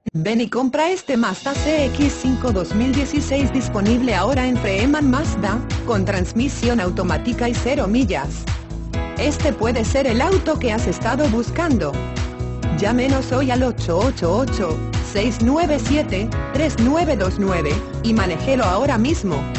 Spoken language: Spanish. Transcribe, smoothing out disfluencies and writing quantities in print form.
Ven y compra este Mazda CX-5 2016 disponible ahora en Freeman Mazda, con transmisión automática y 0 millas. Este puede ser el auto que has estado buscando. Llámenos hoy al 888-697-3929, y manéjelo ahora mismo.